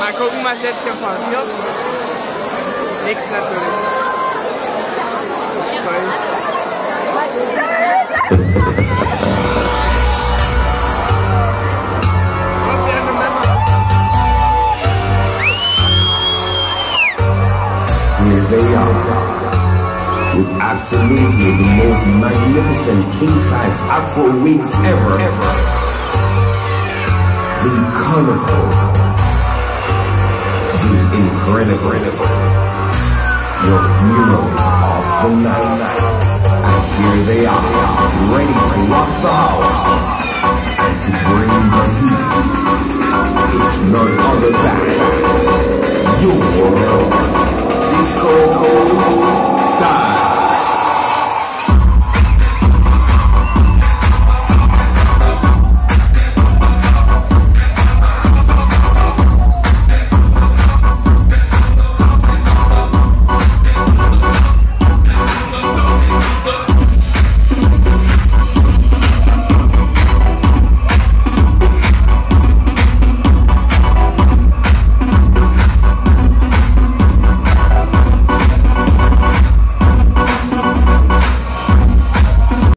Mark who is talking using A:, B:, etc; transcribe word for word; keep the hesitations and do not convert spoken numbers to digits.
A: Mal gucken, was jetzt hier passiert. Nichts natürlich. Toll.
B: Here they are, with absolutely the most magnificent king-size afro wigs ever. The colorful, the incredible, your heroes of the night. And here they are, ready to rock the house and to bring the heat. It's none other than your Disco